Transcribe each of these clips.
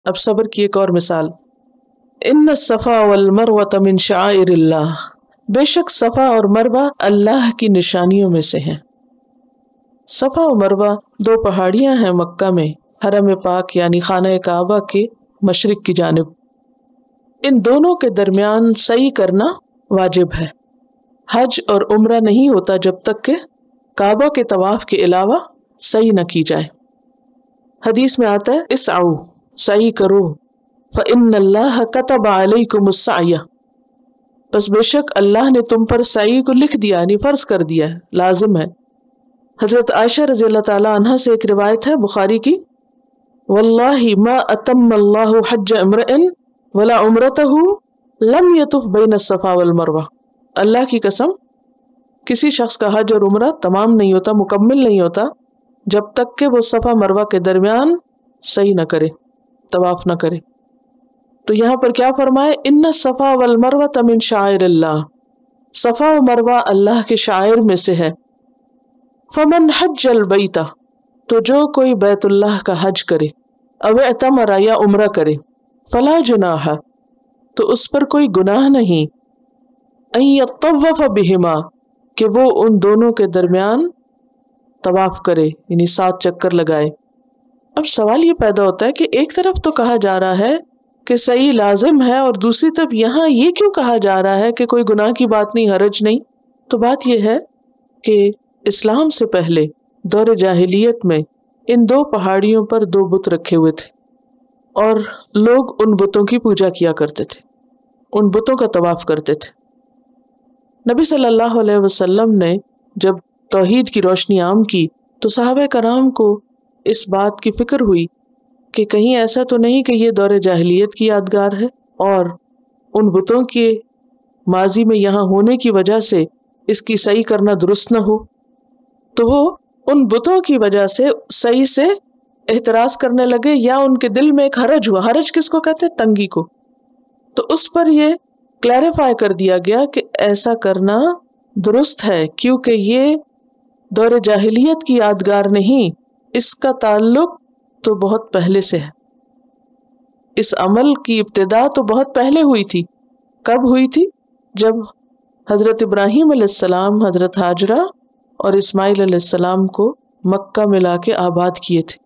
اب صبر کی ایک اور مثال، ان الصفا والمروۃ من شعائر اللہ، بے شک صفا اور مروہ اللہ کی نشانیوں میں سے ہیں۔ صفا و مروہ دو پہاڑیاں ہیں مکہ میں، حرم پاک یعنی خانہ کعبہ کے مشرق کی جانب۔ ان دونوں کے درمیان سعی کرنا واجب ہے۔ حج اور عمرہ نہیں ہوتا جب تک کہ کعبہ کے طواف کے علاوہ سعی نہ کی جائے۔ حدیث میں آتا ہے اسعوا، سعی کرو، فإن اللہ كتب علیکم السعی، بس بے شک اللہ نے تم پر سعی کو لکھ دیا، یعنی فرض کر دیا ہے، لازم ہے۔ حضرت عائشہ رضی اللہ تعالی عنہا سے ایک روایت ہے بخاری کی، واللہ ما اتم اللہ حج امرئ ولا عمرتہ لم یطف بین الصفا والمروہ، اللہ کی قسم کسی شخص کا حج اور عمرہ تمام نہیں ہوتا، مکمل نہیں ہوتا جب تک کہ وہ صفا مروہ کے درمیان سعی نہ کرے، طواف نہ کرے۔ تو یہاں پر کیا فرمائے، ان الصفا والمروۃ من شعائر اللہ، صفا و مروہ اللہ کے شعائر میں سے ہے۔ فمن حج البیت، تو جو کوئی بیت اللہ کا حج کرے، او اعتمر یا عمرہ کرے، فلا جناح، تو اس پر کوئی گناہ نہیں، ان یطوف بہما، کہ وہ ان دونوں کے درمیان طواف کرے، یعنی 7 چکر لگائے۔ اب سوال یہ پیدا ہوتا ہے کہ ایک طرف تو کہا جا رہا ہے کہ صحیح لازم ہے، اور دوسری طرف یہاں یہ کیوں کہا جا رہا ہے کہ کوئی گناہ کی بات نہیں، حرج نہیں؟ تو بات یہ ہے کہ اسلام سے پہلے دور جاہلیت میں ان 2 پہاڑیوں پر 2 بت رکھے ہوئے تھے، اور لوگ ان بتوں کی پوجا کیا کرتے تھے، ان بتوں کا طواف کرتے تھے۔ نبی صلی اللہ علیہ وسلم نے جب توحید کی روشنی عام کی تو صحابہ کرام کو اس بات کی فکر ہوئی کہ کہیں ایسا تو نہیں کہ یہ دور جاہلیت کی یادگار ہے اور ان بتوں کے ماضی میں یہاں ہونے کی وجہ سے اس کی صحیح کرنا درست نہ ہو۔ تو وہ ان بتوں کی وجہ سے صحیح سے احتراز کرنے لگے، یا ان کے دل میں ایک حرج ہوا۔ حرج کس کو کہتے ہیں؟ تنگی کو۔ تو اس پر یہ کلیریفائی کر دیا گیا کہ ایسا کرنا درست ہے، کیونکہ یہ دور جاہلیت کی یادگار نہیں، اس کا تعلق تو بہت پہلے سے ہے۔ اس عمل کی ابتدا تو بہت پہلے ہوئی تھی۔ کب ہوئی تھی؟ جب حضرت ابراہیم علیہ السلام حضرت ہاجرہ اور اسماعیل علیہ السلام کو مکہ میں لا کے آباد کیے تھے۔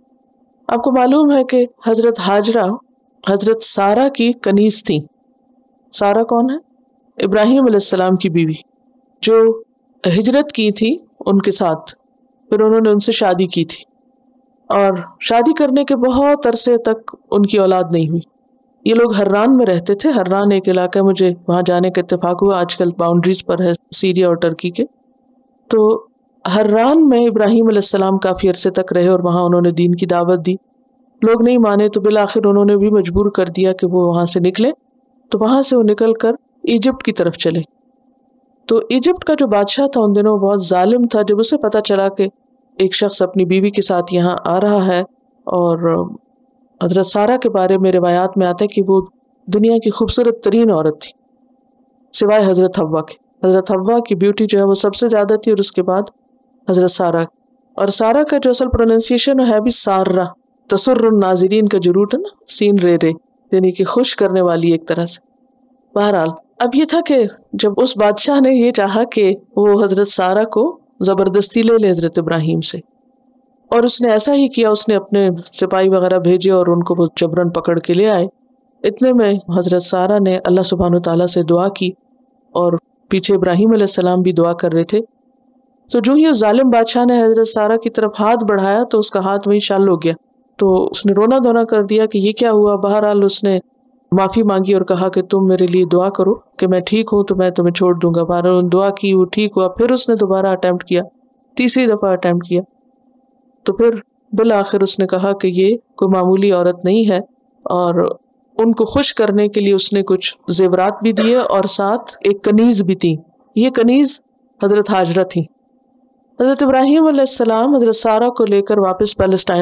آپ کو معلوم ہے کہ حضرت ہاجرہ حضرت سارہ کی کنیز تھیں۔ سارہ کون ہے؟ ابراہیم علیہ السلام کی بیوی، جو ہجرت کی تھی ان کے ساتھ، پھر انہوں نے ان سے شادی کی تھی، اور شادی کرنے کے بہت عرصے تک ان کی اولاد نہیں ہوئی۔ یہ لوگ حران میں رہتے تھے۔ حران ایک علاقہ ہے، مجھے وہاں جانے کا اتفاق ہوا، آج کل باؤنڈریز پر ہے سیریا اور ٹرکی کے۔ تو حران میں ابراہیم علیہ السلام کافی عرصے تک رہے، اور وہاں انہوں نے دین کی دعوت دی۔ لوگ نہیں مانے تو بالآخر انہوں نے بھی مجبور کر دیا کہ وہ وہاں سے نکلے، تو وہاں سے وہ نکل کر ایجپٹ کی طرف چلے۔ تو ایجپٹ کا جو بادشاہ تھا ان دنوں بہت ظالم تھا۔ جب اسے پتا چلا کہ ایک شخص اپنی بیوی کے ساتھ یہاں آ رہا ہے، اور حضرت سارہ کے بارے میں روایات میں آتا ہے کہ وہ دنیا کی خوبصورت ترین عورت تھی سوائے حضرت حوا کے۔ حضرت حوا کی بیوٹی جو ہے وہ سب سے زیادہ تھی، اور اس کے بعد حضرت سارہ۔ اور سارہ کا جو اصل پروننسیشن ہے بھی سارہ، تسر الناظرین کا جو روٹ ہے نا، سین رے رے، یعنی کہ خوش کرنے والی ایک طرح سے۔ بہرحال اب یہ تھا کہ جب اس بادشاہ نے یہ چاہا کہ وہ حضرت سارہ کو زبردستی لے لے حضرت ابراہیم سے، اور اس نے ایسا ہی کیا، اس نے اپنے سپاہی وغیرہ بھیجے اور ان کو وہ جبرن پکڑ کے لے آئے۔ اتنے میں حضرت سارہ نے اللہ سبحانہ تعالیٰ سے دعا کی، اور پیچھے ابراہیم علیہ السلام بھی دعا کر رہے تھے۔ تو جو ہی اس ظالم بادشاہ نے حضرت سارہ کی طرف ہاتھ بڑھایا تو اس کا ہاتھ وہیں شل ہو گیا۔ تو اس نے رونا دھونا کر دیا کہ یہ کیا ہوا۔ بہرحال اس نے معافی مانگی اور کہا کہ تم میرے لیے دعا کرو کہ میں ٹھیک ہوں تو میں تمہیں چھوڑ دوں گا۔ بہرحال دعا کی، وہ ٹھیک ہوا۔ پھر اس نے دوبارہ اٹیمپٹ کیا، تیسری دفعہ اٹیمپٹ کیا، تو پھر بالآخر اس نے کہا کہ یہ کوئی معمولی عورت نہیں ہے، اور ان کو خوش کرنے کے لیے اس نے کچھ زیورات بھی دیے اور ساتھ ایک کنیز بھی تھی۔ یہ کنیز حضرت ہاجرہ تھی۔ حضرت ابراہیم علیہ السلام حضرت سارہ کو لے کر واپس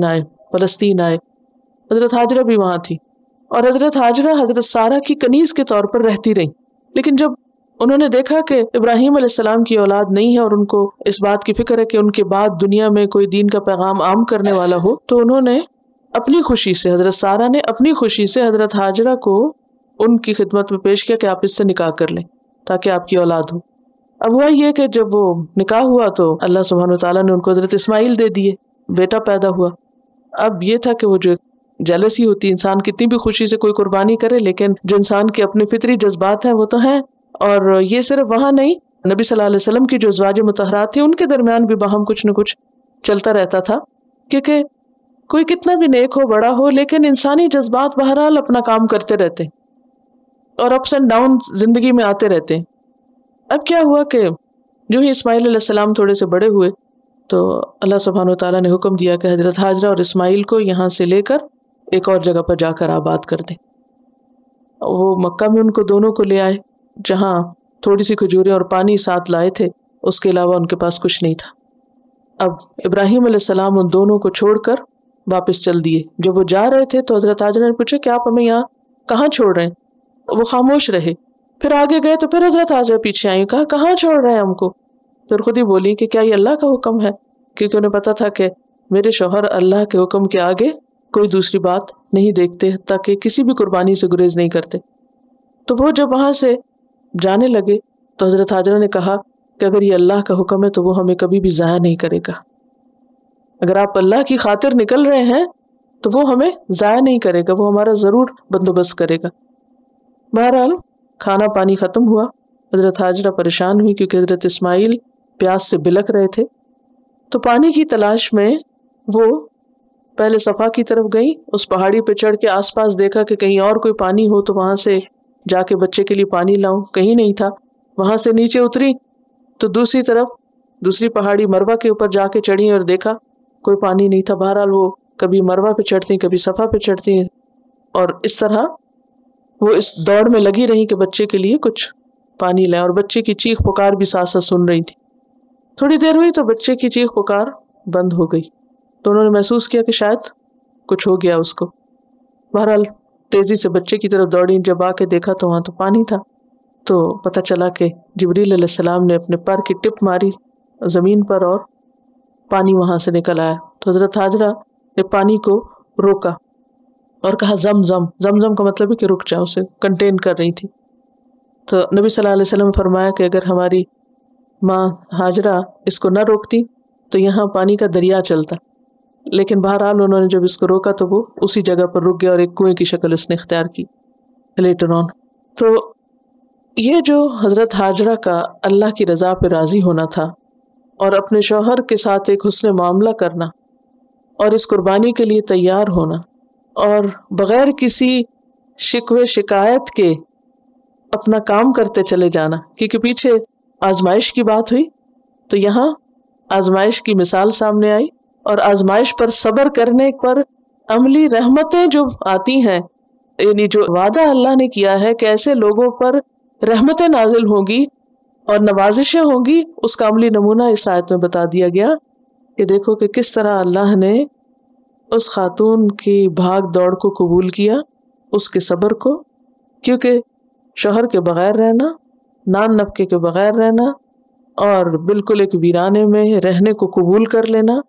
فلسطین آئے۔ حضرت ہاجرہ بھی وہاں تھی، اور حضرت ہاجرہ حضرت سارہ کی کنیز کے طور پر رہتی رہیں۔ لیکن جب انہوں نے دیکھا کہ ابراہیم علیہ السلام کی اولاد نہیں ہے، اور ان کو اس بات کی فکر ہے کہ ان کے بعد دنیا میں کوئی دین کا پیغام عام کرنے والا ہو، تو انہوں نے اپنی خوشی سے حضرت سارہ نے اپنی خوشی سے حضرت ہاجرہ کو ان کی خدمت میں پیش کیا کہ آپ اس سے نکاح کر لیں تاکہ آپ کی اولاد ہو۔ اب ہوا یہ کہ جب وہ نکاح ہوا تو اللہ سبحانہ وتعالیٰ نے ان کو حضرت اسماعیل دے دیے، بیٹا پیدا ہوا۔ اب یہ تھا کہ وہ جو جیلسی ہوتی، انسان کتنی بھی خوشی سے کوئی قربانی کرے لیکن جو انسان کے اپنے فطری جذبات ہیں وہ تو ہیں، اور یہ صرف وہاں نہیں، نبی صلی اللہ علیہ وسلم کی جو ازواج مطہرات تھیں ان کے درمیان بھی باہم کچھ نہ کچھ چلتا رہتا تھا، کیونکہ کوئی کتنا بھی نیک ہو بڑا ہو لیکن انسانی جذبات بہرحال اپنا کام کرتے رہتے اور اپس اینڈ ڈاؤن زندگی میں آتے رہتے ہیں۔ اب کیا ہوا کہ جو ہی اسماعیل علیہ السلام تھوڑے سے بڑے ہوئے تو اللہ سبحانہ وتعالیٰ نے حکم دیا کہ حضرت ہاجرہ اور اسماعیل کو یہاں سے لے کر ایک اور جگہ پر جا کر آباد کر دیں۔ وہ مکہ میں ان کو دونوں کو لے آئے جہاں تھوڑی سی کھجوریں اور پانی ساتھ لائے تھے، اس کے علاوہ ان کے پاس کچھ نہیں تھا۔ اب ابراہیم علیہ السلام ان دونوں کو چھوڑ کر واپس چل دیے۔ جب وہ جا رہے تھے تو حضرت ہاجرہ نے پوچھا کہ آپ ہمیں یہاں کہاں چھوڑ رہے ہیں؟ وہ خاموش رہے، پھر آگے گئے تو پھر حضرت ہاجرہ پیچھے آئی، کہا کہاں چھوڑ رہے ہیں ہم کو؟ پھر خود ہی بولی کہ کیا یہ اللہ کا حکم ہے، کیونکہ انہیں پتا تھا کہ میرے شوہر اللہ کے حکم کے آگے کوئی دوسری بات نہیں دیکھتے، تاکہ کسی بھی قربانی سے گریز نہیں کرتے۔ تو وہ جب وہاں سے جانے لگے تو حضرت ہاجرہ نے کہا کہ اگر یہ اللہ کا حکم ہے تو وہ ہمیں کبھی بھی ضائع نہیں کرے گا، اگر آپ اللہ کی خاطر نکل رہے ہیں تو وہ ہمیں ضائع نہیں کرے گا، وہ ہمارا ضرور بندوبست کرے گا۔ بہرحال کھانا پانی ختم ہوا، حضرت ہاجرہ پریشان ہوئی کیونکہ حضرت اسماعیل پیاس سے بلک رہے تھے، تو پانی کی تلاش میں وہ پہلے صفا کی طرف گئی، اس پہاڑی پہ چڑھ کے آس پاس دیکھا کہ کہیں اور کوئی پانی ہو تو وہاں سے جا کے بچے کے لیے پانی لاؤں، کہیں نہیں تھا۔ وہاں سے نیچے اتری تو دوسری طرف دوسری پہاڑی مروہ کے اوپر جا کے چڑھی اور دیکھا کوئی پانی نہیں تھا۔ بہرحال وہ کبھی مروہ پہ چڑھتی کبھی صفا پہ چڑھتی، اور اس طرح وہ اس دوڑ میں لگی رہی کہ بچے کے لیے کچھ پانی لائیں، اور بچے کی چیخ پکار بھی ساتھ ساتھ سن رہی تھی۔ تھوڑی دیر ہوئی تو بچے کی چیخ پکار بند ہو گئی، تو انہوں نے محسوس کیا کہ شاید کچھ ہو گیا اس کو۔ بہرحال تیزی سے بچے کی طرف دوڑی، جب آ کے دیکھا تو وہاں تو پانی تھا، تو پتہ چلا کہ جبریل علیہ السلام نے اپنے پر کی ٹپ ماری زمین پر اور پانی وہاں سے نکل آیا۔ تو حضرت ہاجرہ نے پانی کو روکا اور کہا زم زم، زم زم کا مطلب ہے کہ رک جاؤ، اسے کنٹین کر رہی تھی۔ تو نبی صلی اللہ علیہ وسلم نے فرمایا کہ اگر ہماری ماں ہاجرہ اس کو نہ روکتی تو یہاں پانی کا دریا چلتا، لیکن بہرحال انہوں نے جب اس کو روکا تو وہ اسی جگہ پر رک گیا اور ایک کنویں کی شکل اس نے اختیار کی لیٹر آن۔ تو یہ جو حضرت ہاجرہ کا اللہ کی رضا پہ راضی ہونا تھا اور اپنے شوہر کے ساتھ ایک حسن معاملہ کرنا اور اس قربانی کے لیے تیار ہونا اور بغیر کسی شکوے شکایت کے اپنا کام کرتے چلے جانا، کیونکہ پیچھے آزمائش کی بات ہوئی تو یہاں آزمائش کی مثال سامنے آئی، اور آزمائش پر صبر کرنے پر عملی رحمتیں جو آتی ہیں، یعنی جو وعدہ اللہ نے کیا ہے کہ ایسے لوگوں پر رحمتیں نازل ہوں گی اور نوازشیں ہوں گی، اس کا عملی نمونہ اس آیت میں بتا دیا گیا کہ دیکھو کہ کس طرح اللہ نے اس خاتون کی بھاگ دوڑ کو قبول کیا، اس کے صبر کو، کیونکہ شوہر کے بغیر رہنا، نان نفقے کے بغیر رہنا اور بالکل ایک ویرانے میں رہنے کو قبول کر لینا،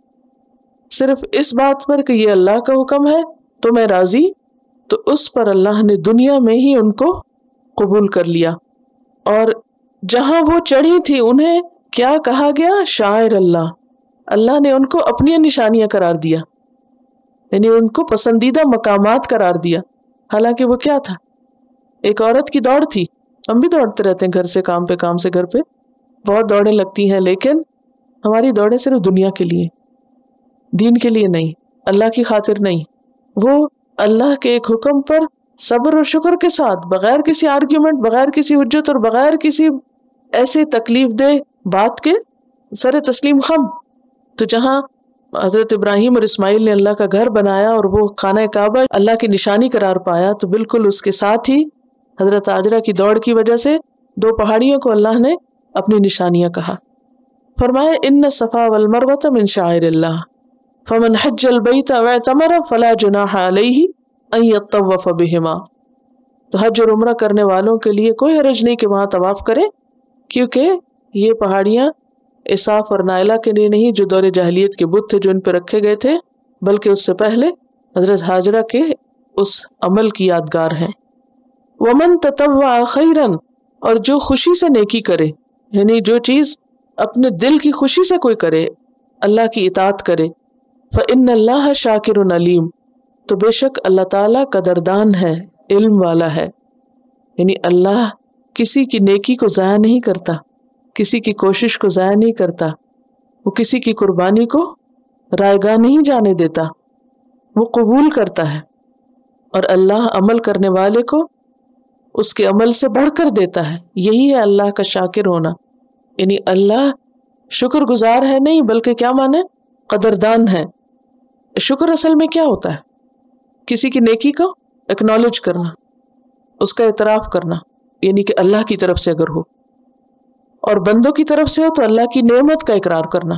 صرف اس بات پر کہ یہ اللہ کا حکم ہے تو میں راضی، تو اس پر اللہ نے دنیا میں ہی ان کو قبول کر لیا۔ اور جہاں وہ چڑھی تھی انہیں کیا کہا گیا؟ شاعر اللہ، اللہ نے ان کو اپنی نشانیاں قرار دیا، یعنی ان کو پسندیدہ مقامات قرار دیا۔ حالانکہ وہ کیا تھا؟ ایک عورت کی دوڑ تھی، ہم بھی دوڑتے رہتے ہیں گھر سے کام پہ، کام سے گھر پہ، بہت دوڑیں لگتی ہیں، لیکن ہماری دوڑیں صرف دنیا کے لیے، دین کے لیے نہیں، اللہ کی خاطر نہیں۔ وہ اللہ کے ایک حکم پر صبر اور شکر کے ساتھ، بغیر کسی آرگیومنٹ، بغیر کسی حجت اور بغیر کسی ایسی تکلیف دہ بات کے سر تسلیم خم۔ تو جہاں حضرت ابراہیم اور اسماعیل نے اللہ کا گھر بنایا اور وہ خانہ کعبہ اللہ کی نشانی قرار پایا، تو بالکل اس کے ساتھ ہی حضرت ہاجرہ کی دوڑ کی وجہ سے دو پہاڑیوں کو اللہ نے اپنی نشانیاں کہا۔ فرمایا ان الصفا والمروۃ من شعائر اللہ فمن حج البیت واعتمر فلا جناح علیہ ان یطوف بہما۔ تو حج اور عمرہ کرنے والوں کے لیے کوئی حرج نہیں کہ وہاں طواف کرے، کیونکہ یہ پہاڑیاں اساف اور نائلہ کے لیے نہیں جو دور جاہلیت کے بت تھے جو ان پہ رکھے گئے تھے، بلکہ اس سے پہلے حضرت ہاجرہ کے اس عمل کی یادگار ہیں۔ ومن تطوع خیرن، اور جو خوشی سے نیکی کرے، یعنی جو چیز اپنے دل کی خوشی سے کوئی کرے، اللہ کی اطاعت کرے، فإن اللہ شاکر علیم، تو بے شک اللہ تعالیٰ قدردان ہے، علم والا ہے۔ یعنی اللہ کسی کی نیکی کو ضائع نہیں کرتا، کسی کی کوشش کو ضائع نہیں کرتا، وہ کسی کی قربانی کو رائیگاں نہیں جانے دیتا، وہ قبول کرتا ہے، اور اللہ عمل کرنے والے کو اس کے عمل سے بڑھ کر دیتا ہے۔ یہی ہے اللہ کا شاکر ہونا، یعنی اللہ شکر گزار ہے نہیں بلکہ کیا مانے، قدردان ہے۔ شکر اصل میں کیا ہوتا ہے؟ کسی کی نیکی کو ایکنالج کرنا، اس کا اعتراف کرنا، یعنی کہ اللہ کی طرف سے اگر ہو، اور بندوں کی طرف سے ہو تو اللہ کی نعمت کا اقرار کرنا،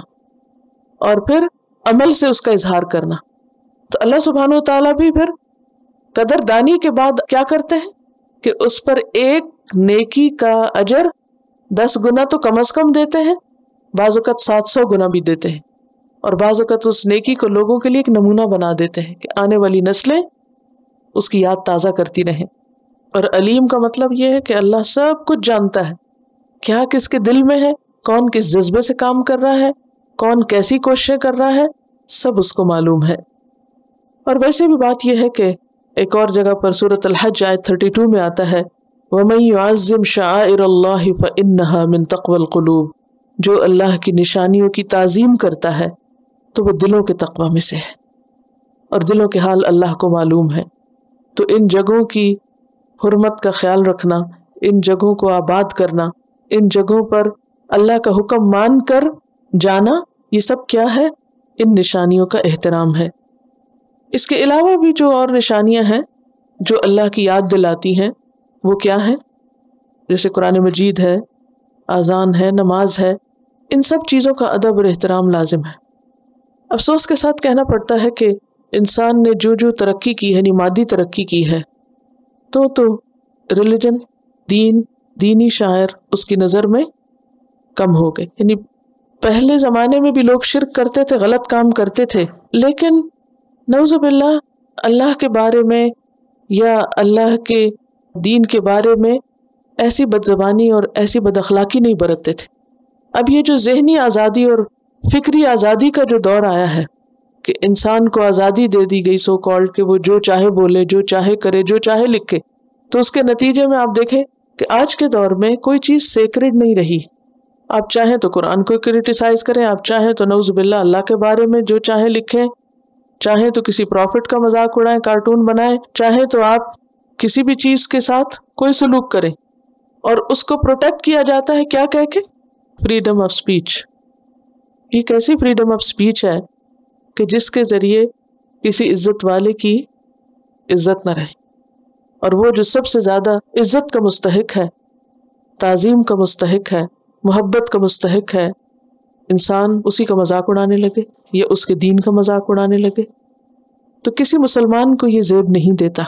اور پھر عمل سے اس کا اظہار کرنا۔ تو اللہ سبحانہ و تعالیٰ بھی پھر قدردانی کے بعد کیا کرتے ہیں کہ اس پر ایک نیکی کا اجر 10 گنا تو کم از کم دیتے ہیں، بعض اوقات 700 گنا بھی دیتے ہیں، اور بعض اوقات اس نیکی کو لوگوں کے لیے ایک نمونہ بنا دیتے ہیں کہ آنے والی نسلیں اس کی یاد تازہ کرتی رہیں۔ اور علیم کا مطلب یہ ہے کہ اللہ سب کچھ جانتا ہے، کیا کس کے دل میں ہے، کون کس جذبے سے کام کر رہا ہے، کون کیسی کوششیں کر رہا ہے، سب اس کو معلوم ہے۔ اور ویسے بھی بات یہ ہے کہ ایک اور جگہ پر سورۃ الحج آیت 32 میں آتا ہے، وَمَن يُعَظِّمْ شَعَائِرَ اللَّهِ فَإِنَّهَا مِن تَقْوَى الْقُلُوبِ، جو اللہ کی نشانیوں کی تعظیم کرتا ہے تو وہ دلوں کے تقوی میں سے ہے، اور دلوں کے حال اللہ کو معلوم ہے۔ تو ان جگہوں کی حرمت کا خیال رکھنا، ان جگہوں کو آباد کرنا، ان جگہوں پر اللہ کا حکم مان کر جانا، یہ سب کیا ہے؟ ان نشانیوں کا احترام ہے۔ اس کے علاوہ بھی جو اور نشانیاں ہیں جو اللہ کی یاد دلاتی ہیں، وہ کیا ہیں؟ جیسے قرآن مجید ہے، اذان ہے، نماز ہے، ان سب چیزوں کا ادب اور احترام لازم ہے۔ افسوس کے ساتھ کہنا پڑتا ہے کہ انسان نے جو ترقی کی ہے، یعنی مادی ترقی کی ہے، تو ریلیجن، دینی شاعر اس کی نظر میں کم ہو گئے۔ یعنی پہلے زمانے میں بھی لوگ شرک کرتے تھے، غلط کام کرتے تھے، لیکن نعوذ باللہ اللہ کے بارے میں یا اللہ کے دین کے بارے میں ایسی بدزبانی اور ایسی بد اخلاقی نہیں برتتے تھے۔ اب یہ جو ذہنی آزادی اور فکری آزادی کا جو دور آیا ہے کہ انسان کو آزادی دے دی گئی سو کالڈ کہ وہ جو چاہے بولے، جو چاہے کرے، جو چاہے لکھے، تو اس کے نتیجے میں آپ دیکھیں کہ آج کے دور میں کوئی چیز سیکرڈ نہیں رہی۔ آپ چاہیں تو قرآن کو کرٹیسائز کریں، آپ چاہیں تو نعوذ باللہ اللہ کے بارے میں جو چاہے لکھیں، چاہیں تو کسی پروفٹ کا مذاق اڑائیں، کارٹون بنائیں، چاہیں تو آپ کسی بھی چیز کے ساتھ کوئی سلوک کریں، اور اس کو پروٹیکٹ کیا جاتا ہے کیا کہہ کے؟ Freedom of speech. یہ کیسی فریڈم آف سپیچ ہے کہ جس کے ذریعے کسی عزت والے کی عزت نہ رہے، اور وہ جو سب سے زیادہ عزت کا مستحق ہے، تعظیم کا مستحق ہے، محبت کا مستحق ہے، انسان اسی کا مذاق اڑانے لگے یا اس کے دین کا مذاق اڑانے لگے، تو کسی مسلمان کو یہ زیب نہیں دیتا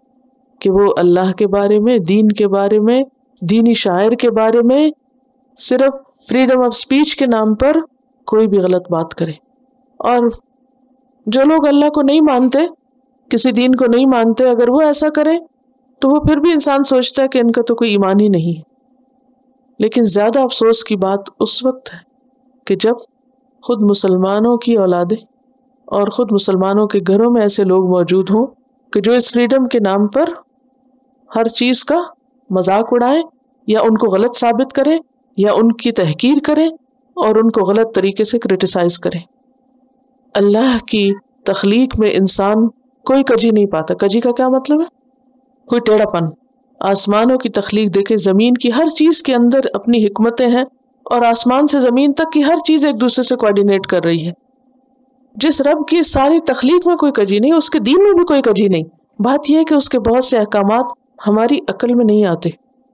کہ وہ اللہ کے بارے میں، دین کے بارے میں، دینی شاعر کے بارے میں صرف فریڈم آف سپیچ کے نام پر کوئی بھی غلط بات کرے۔ اور جو لوگ اللہ کو نہیں مانتے، کسی دین کو نہیں مانتے، اگر وہ ایسا کرے تو وہ پھر بھی انسان سوچتا ہے کہ ان کا تو کوئی ایمان ہی نہیں ہے۔ لیکن زیادہ افسوس کی بات اس وقت ہے کہ جب خود مسلمانوں کی اولادیں اور خود مسلمانوں کے گھروں میں ایسے لوگ موجود ہوں کہ جو اس فریڈم کے نام پر ہر چیز کا مذاق اڑائیں، یا ان کو غلط ثابت کریں، یا ان کی تحقیر کریں، اور ان کو غلط طریقے سے کرٹیسائز کریں۔ اللہ کی تخلیق میں انسان کوئی کجی نہیں پاتا۔ کجی کا کیا مطلب ہے؟ کوئی ٹیڑھا پن۔ آسمانوں کی تخلیق دیکھے، زمین کی ہر چیز کے اندر اپنی حکمتیں ہیں، اور آسمان سے زمین تک کی ہر چیز ایک دوسرے سے کوآرڈینیٹ کر رہی ہے۔ جس رب کی ساری تخلیق میں کوئی کجی نہیں، اس کے دین میں بھی کوئی کجی نہیں۔ بات یہ ہے کہ اس کے بہت سے احکامات ہماری عقل میں نہیں آتے،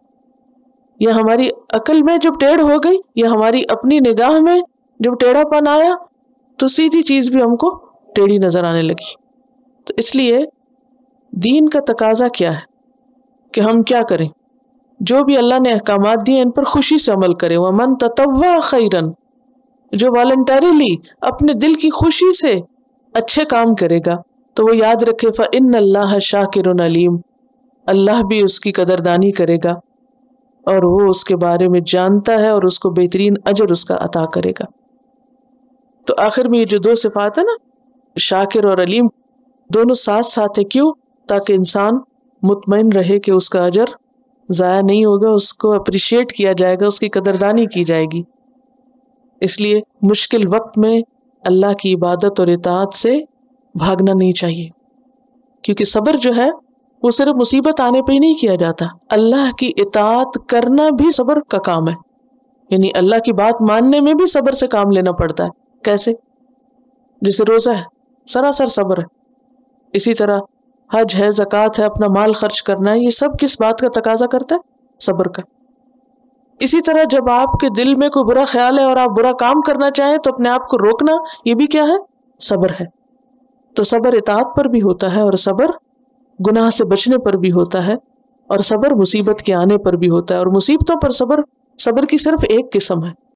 یا ہماری عقل میں جب ٹیڑھ ہو گئی، یا ہماری اپنی نگاہ میں جب ٹیڑھا پن آیا تو سیدھی چیز بھی ہم کو ٹیڑھی نظر آنے لگی۔ تو اس لیے دین کا تقاضا کیا ہے کہ ہم کیا کریں؟ جو بھی اللہ نے احکامات دیے ان پر خوشی سے عمل کریں۔ وَمَن تَطَوَّعَ خَيْرًا، جو والنٹریلی اپنے دل کی خوشی سے اچھے کام کرے گا، تو وہ یاد رکھے فَإِنَّ اللَّهَ شَاكِرٌ عَلِيمٌ، اللہ بھی اس کی قدردانی کرے گا اور وہ اس کے بارے میں جانتا ہے اور اس کو بہترین اجر اس کا عطا کرے گا۔ تو آخر میں یہ جو دو صفات ہے نا، شاکر اور علیم، دونوں ساتھ ساتھ ہیں، کیوں؟ تاکہ انسان مطمئن رہے کہ اس کا اجر ضائع نہیں ہوگا، اس کو اپریشیٹ کیا جائے گا، اس کی قدردانی کی جائے گی۔ اس لیے مشکل وقت میں اللہ کی عبادت اور اطاعت سے بھاگنا نہیں چاہیے، کیونکہ صبر جو ہے وہ صرف مصیبت آنے پہ ہی نہیں کیا جاتا، اللہ کی اطاعت کرنا بھی صبر کا کام ہے، یعنی اللہ کی بات ماننے میں بھی صبر سے کام لینا پڑتا ہے۔ کیسے؟ جیسے روزہ ہے، سراسر صبر ہے۔ اسی طرح حج ہے، زکوٰۃ ہے، اپنا مال خرچ کرنا ہے، یہ سب کس بات کا تقاضا کرتا ہے؟ صبر کا۔ اسی طرح جب آپ کے دل میں کوئی برا خیال ہے اور آپ برا کام کرنا چاہیں تو اپنے آپ کو روکنا، یہ بھی کیا ہے؟ صبر ہے۔ تو صبر اطاعت پر بھی ہوتا ہے، اور صبر گناہ سے بچنے پر بھی ہوتا ہے، اور صبر مصیبت کے آنے پر بھی ہوتا ہے، اور مصیبتوں پر صبر کی صرف ایک قسم ہے،